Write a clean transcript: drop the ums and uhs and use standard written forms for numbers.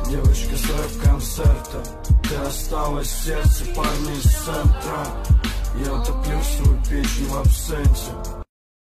Девочка с рэп-концерта, ты осталась в сердце парня из центра. Я утоплю свою печень в абсенте.